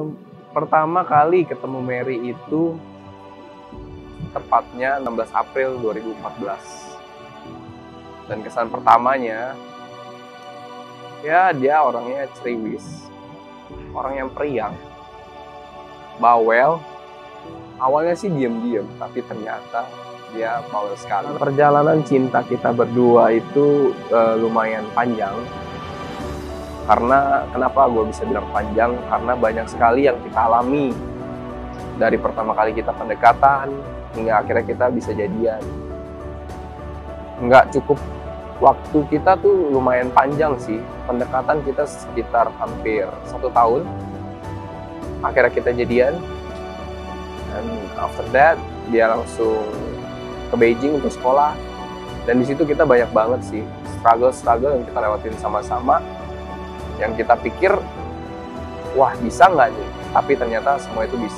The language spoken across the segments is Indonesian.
Pertama kali ketemu Mary itu tepatnya 16 April 2014. Dan kesan pertamanya, ya dia orangnya ceriwis, orang yang periang, bawel. Awalnya sih diem-diem, tapi ternyata dia bawel sekali. Perjalanan cinta kita berdua itu lumayan panjang. Karena kenapa gue bisa bilang panjang? Karena banyak sekali yang kita alami. Dari pertama kali kita pendekatan, hingga akhirnya kita bisa jadian. Nggak cukup waktu kita tuh lumayan panjang sih. Pendekatan kita sekitar hampir 1 tahun. Akhirnya kita jadian. Dan after that, dia langsung ke Beijing untuk sekolah. Dan di situ kita banyak banget sih struggle yang kita lewatin sama-sama. Yang kita pikir, wah bisa nggak nih? Tapi ternyata semua itu bisa.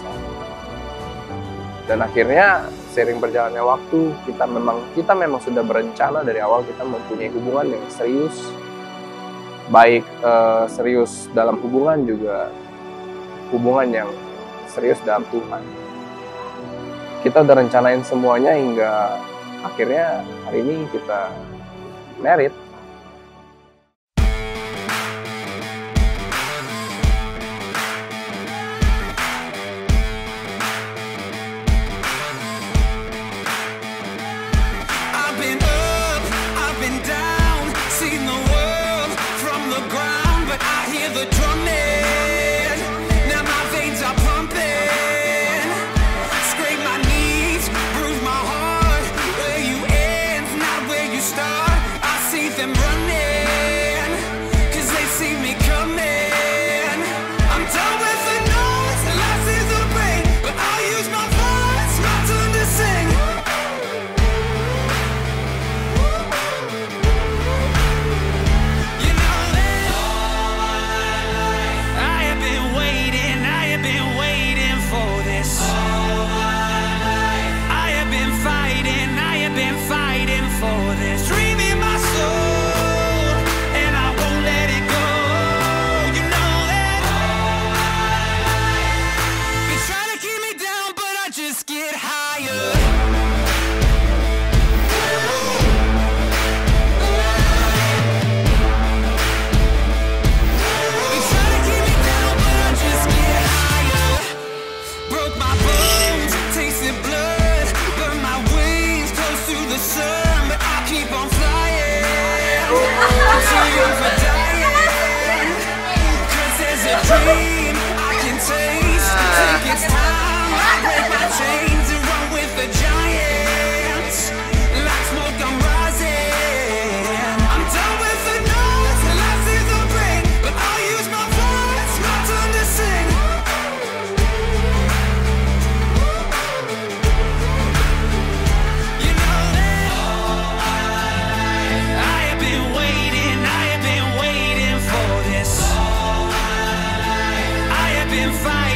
Dan akhirnya seiring berjalannya waktu, kita memang sudah berencana dari awal kita mempunyai hubungan yang serius. Baik serius dalam hubungan, juga hubungan yang serius dalam Tuhan. Kita udah rencanain semuanya hingga akhirnya hari ini kita married. Fight